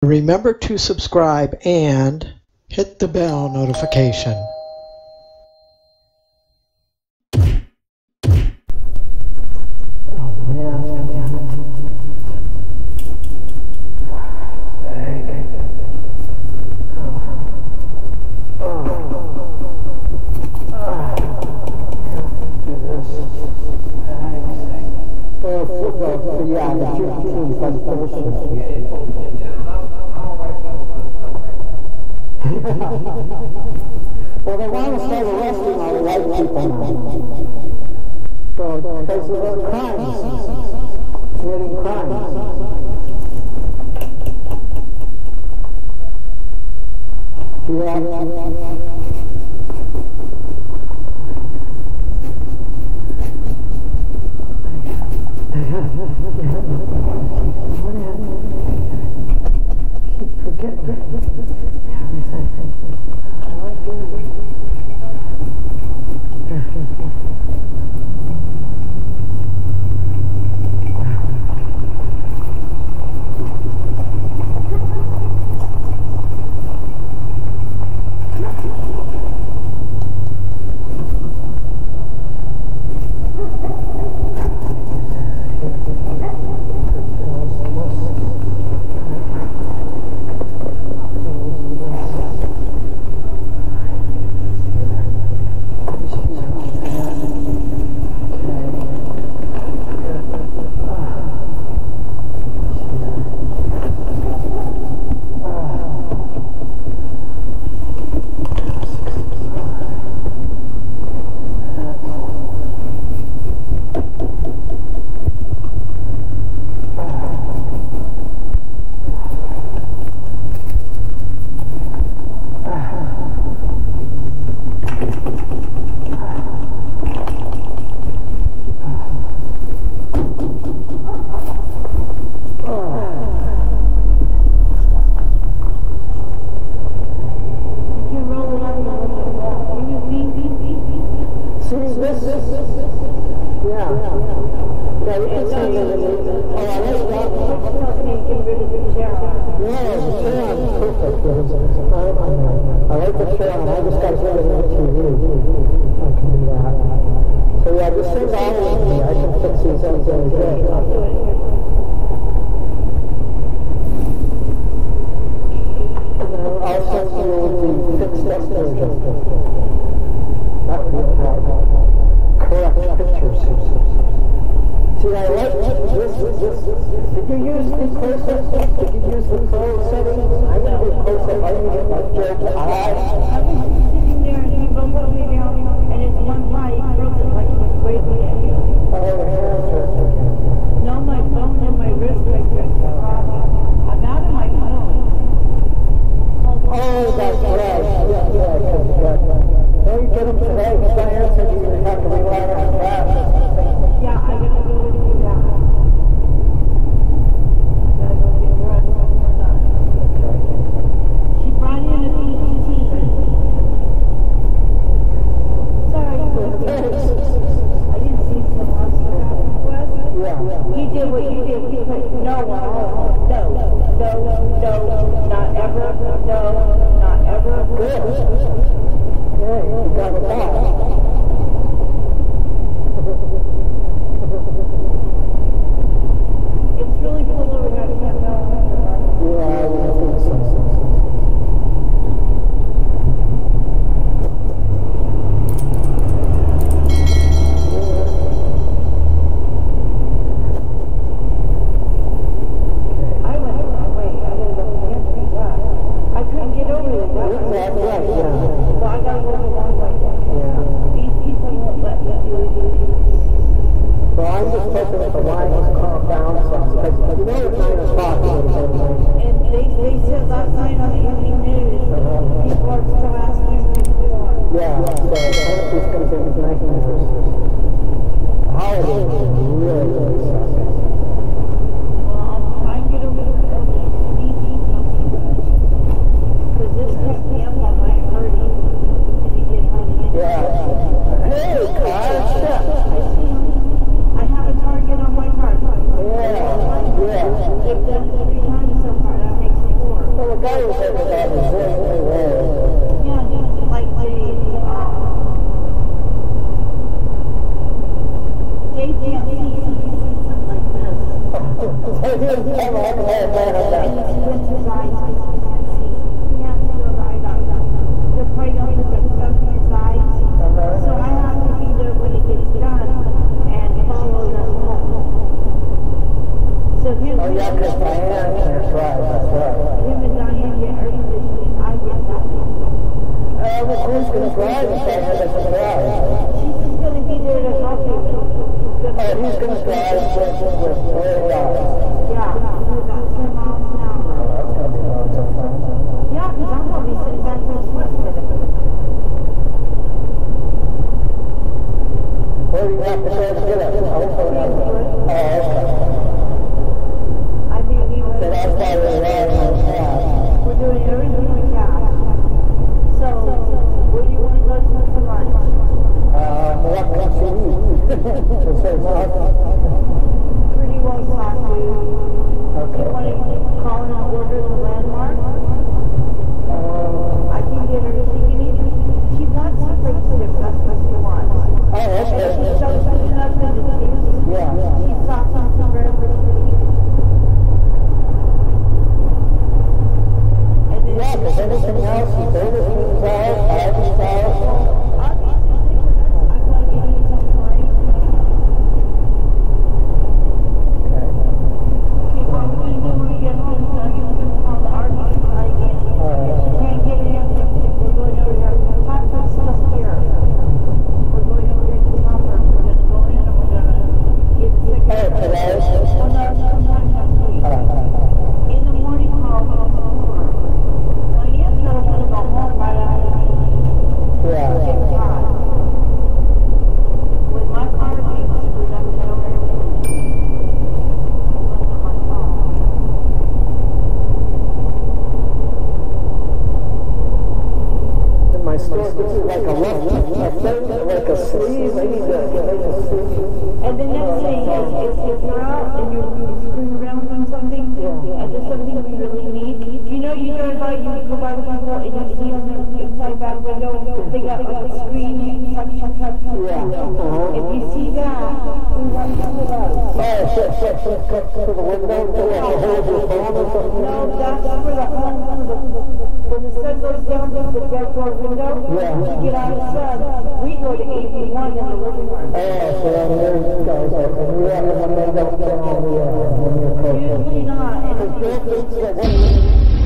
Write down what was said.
Remember to subscribe and hit the bell notification. Well, they want to start arresting all the white people now. So, because of their crimes, committing crimes. They've done it 3 times so far. That makes 4. guy was saying about the Zoom anyway. Yeah, just like JTMC, something like this. So he was kind of like a man of that. And it's went to guys, we have to go right on them. They're probably going to put stuff in your guys. So I have to be there when it gets done and follow them home. So him, Oh yeah, because Diane can't drive, that's right. him and Diane get air conditioning, I get nothing. Well, who's going to drive if Diane doesn't drive? She's just going to be there to help you. Oh, he's going to drive with $40. Yeah, we're about 10 miles an hour. Oh, that's going to be long so far. Yeah, because I'm going to be sitting back there sweating. Where do you have to go to get it? Oh, okay. I mean, So that's why we're riding on cash. we're doing everything we can. So, where do you want to go to for lunch? What can you eat? To say not. Pretty well talked to. Okay. You want to call and order the landmark? I can get her, she wants separate chips, that's what she wants. Oh, okay. And she's so good enough to choose. Yeah. She's talked on some very pretty. And then Yeah, because anything else, you Burger King's out, Arby's out. I'm going to give you some free. Okay. Okay, what we're going to do when we get home is I'm going to call the Arby's again. She can't get in. We're going over there. Top of stuff here. We're going over there to top her. We're going to go in and we're going to get sick. Oh, today? Oh, no, sometime next week. In the morning, Karl went to work. Now, he is going to want to go home right after Yeah. it's hot. When my car gets screwed up, I don't know everything. It wasn't my fault. In my store, this is like a thing, like a sleeve. I need to make a sleeve. And the next thing is if you're out and you're screwing around on something, and there's something you really need, you know you drive by, you go by the people and you see on the inside back window, they got like a screen, suction cup. Yeah. If you see that, we want some of those. To the window, to hold your phone or something? No, that's for the home, when the sun goes down to the bedroom window, you get out of the sun, we go to 81 in the living room. Oh, so there you go. And you have them when they don't turn on the when you're close. Usually not. And Because